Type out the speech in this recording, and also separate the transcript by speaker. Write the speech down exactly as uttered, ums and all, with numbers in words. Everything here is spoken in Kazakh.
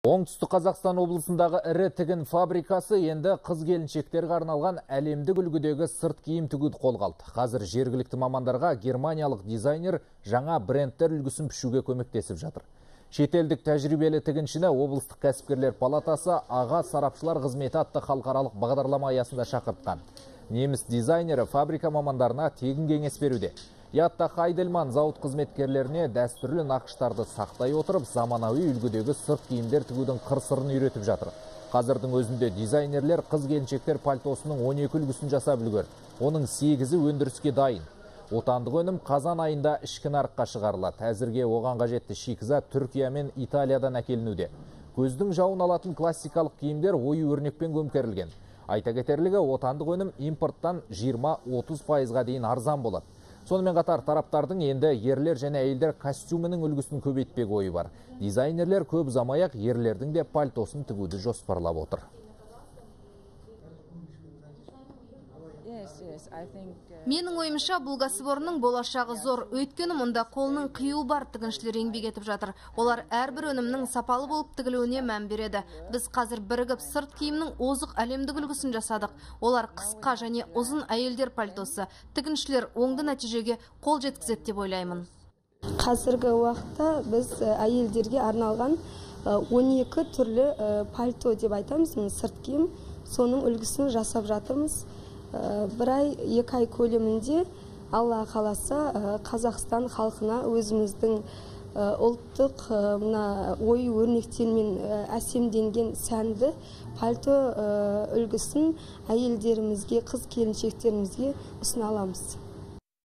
Speaker 1: Оңтүстік Қазақстан облысындағы ірі тігін фабрикасы енді қыз-келіншектерге арналған әлемдік үлгідегі сырт киім тігуді қолға алды. Қазір жергілікті мамандарға германиялық дизайнер жаңа брендтер үлгісін пішуге көмектесіп жатыр. Шетелдік тәжірибелі тігіншіні облыстық кәсіпкерлер палатасы аға сарапшылар қызметі атты халықаралық бағдарлама аясында шақыртқан. Неміс дизайнері фабрика мамандарына тегін кеңес беруде. Ятта Хайдельман зауыт қызметкерлеріне дәстүрлі нақыштарды сақтай отырып, заманауи үлгідегі сырт киімдер тігудің қыр-сырын үйретіп жатыр. Қазірдің өзінде дизайнерлер қыз-келіншектер пальтосының он екі үлгісін жасап үлгерді. Оның сегізі өндіріске дайын. Отандық өнім қазан айында ішкі нарыққа шығарылады. Әзірге оған қажетті шикізат Түркия мен Италиядан әкелінуде. Көздің жауын алатын классикалық киімдер ою-өрнекпен көмкерілген. Айта кетерлігі, отандық өнім импорттан жиырма отыз пайызға дейін арзан болады. Сонымен қатар тараптардың енді ерлер және әйелдер костюмінің үлгісін көбейтпек ойы бар. Дизайнерлер көп ұзамай-ақ ерлердің де пальтосын тігуді жоспарлап отыр.
Speaker 2: Менің ойымша, бұл кәсіпорынның болашағы зор. Өйткені мұнда қолының қиюы бар тігіншілер еңбек етіп жатыр. Олар әрбір өнімнің сапалы болып тігілуіне мән береді. Біз қазір бірігіп сырт киімнің озық әлемдік үлгісін жасадық. Олар қысқа және ұзын әйелдер пальтосы. Тігіншілер оңды нәтижеге қол жеткізеді деп ойлаймын.
Speaker 3: Қазіргі уақытта біз әйелдерге арналған он екі түрлі пальто деп айтамыз, сырт киім. Соның үлгісін жасап жатырмыз. Бір ай, екі ай көлемінде Алла қаласа Қазақстан халқына өзіміздің ұлттық ою-өрнектермен әсемденген сәнді пальто үлгісін әйелдерімізге, қыз-келіншектерімізге ұсына аламыз.